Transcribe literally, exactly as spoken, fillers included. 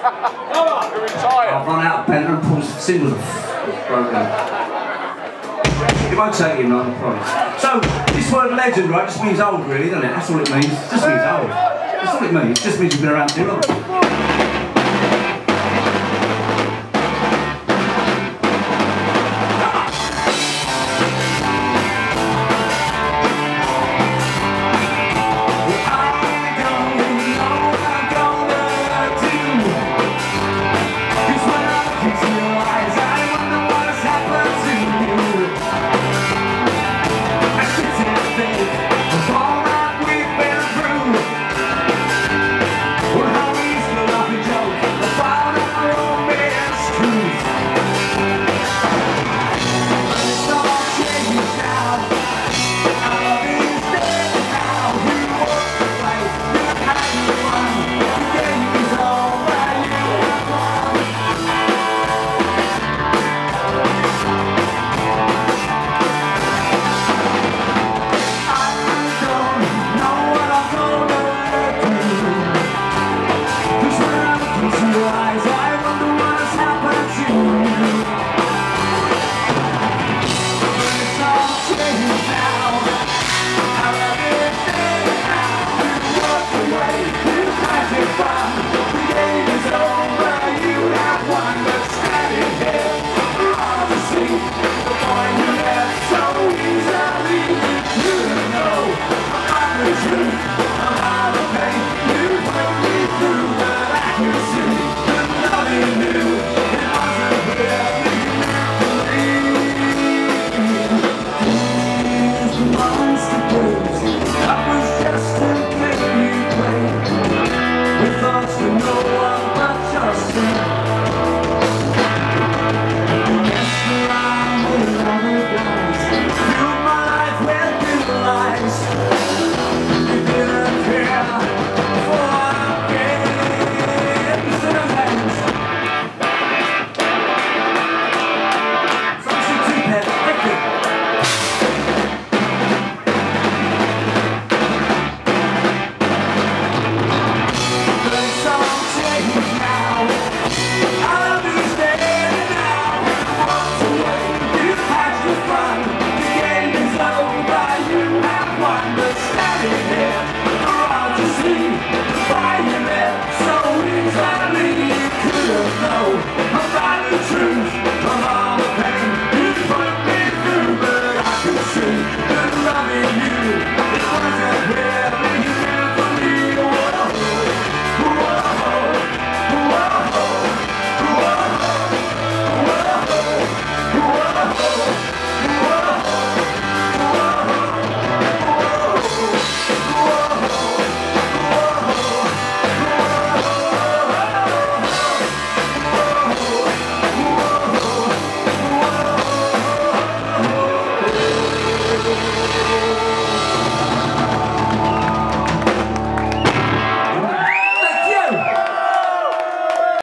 I've run out of pen and Paul's symbols are broken. It won't take you long, I promise. So, this word legend, right, just means old, really, doesn't it? That's all it means. It just means old. That's all it means. It just means you've been around too long.